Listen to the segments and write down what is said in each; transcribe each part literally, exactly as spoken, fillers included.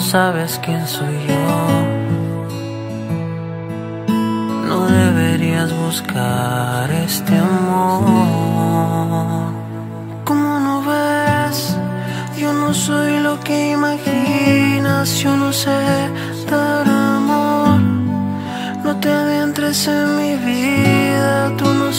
sabes quién soy yo. No deberías buscar este amor. ¿Cómo no ves? Yo no soy lo que imaginas. Yo no sé dar amor. No te adentres en mi vida. Tú no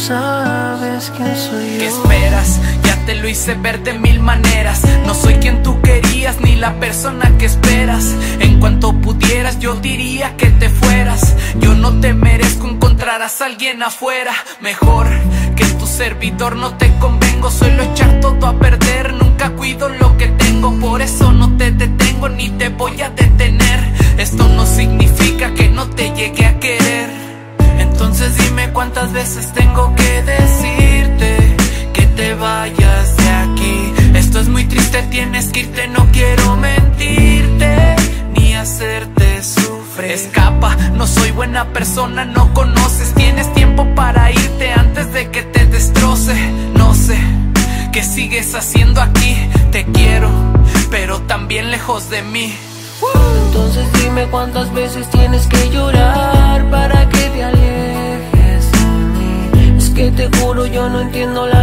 sabes quién soy yo. ¿Qué esperas? Ya te lo hice ver de mil maneras. No soy quien tú querías ni la persona que esperas. En cuanto pudieras yo diría que te fueras. Yo no te merezco, encontrarás a alguien afuera mejor que tu servidor. No te convengo, suelo echar todo a perder. Nunca cuido lo que tengo, por eso no te detengo ni te voy a detener. Esto no significa que no te llegue a querer. Entonces dime cuántas veces tengo que decirte que te vayas de aquí. Esto es muy triste, tienes que irte, no quiero mentirte ni hacerte sufrir. Escapa, no soy buena persona, no conoces. Tienes tiempo para irte antes de que te destroce. No sé qué sigues haciendo aquí. Te quiero, pero también lejos de mí. Entonces dime cuántas veces tienes que llorar para que te alejes de mí. Es que te juro yo no entiendo la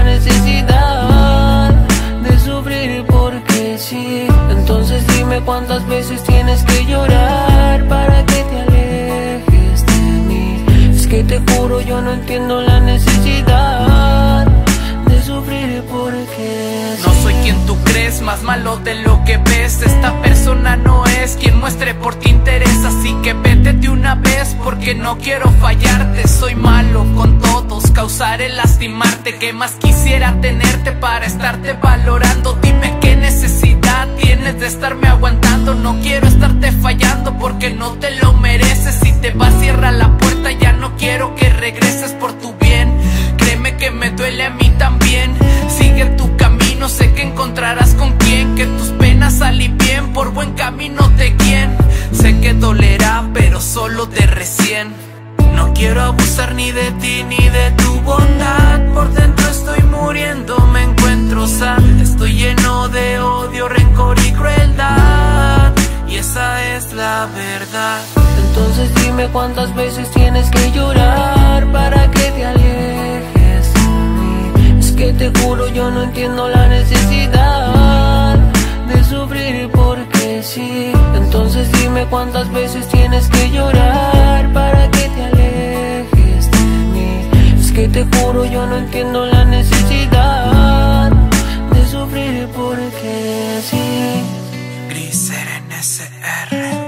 necesidad de sufrir porque sí. Entonces dime cuántas veces tienes que llorar para que te alejes de mí. Es que te juro yo no entiendo la necesidad de sufrir porque sí. No soy quien tú crees, más malo de lo que ves. Esta persona no es quien muestre por ti interés. Así que vete de una vez porque no quiero fallarte. Soy malo con todos, causaré lastimarte. Que más quisiera tenerte para estarte valorando. Dime qué necesidad tienes de estarme aguantando. No quiero estarte fallando porque no te lo mereces. Si te vas cierra la puerta, ya no quiero que regreses por tu bien. Créeme que me duele a mí también. Sigue tu camino, sé que encontrarás con quien que tus penas alivien. Por buen camino te guíen. Sé que dolerá, pero solo de recién. No quiero abusar ni de ti ni de tu bondad. Por dentro estoy muriendo, me encuentro sad. Estoy lleno de odio, rencor y crueldad. Y esa es la verdad. Entonces dime cuántas veces tienes que llorar para que te alejes de mí. Es que te juro yo no entiendo la necesidad de sufrir porque sí. Entonces dime cuántas veces tienes que llorar para que te alejes de mí. Es que te juro yo no entiendo la necesidad de sufrir porque sí. Gris R N S R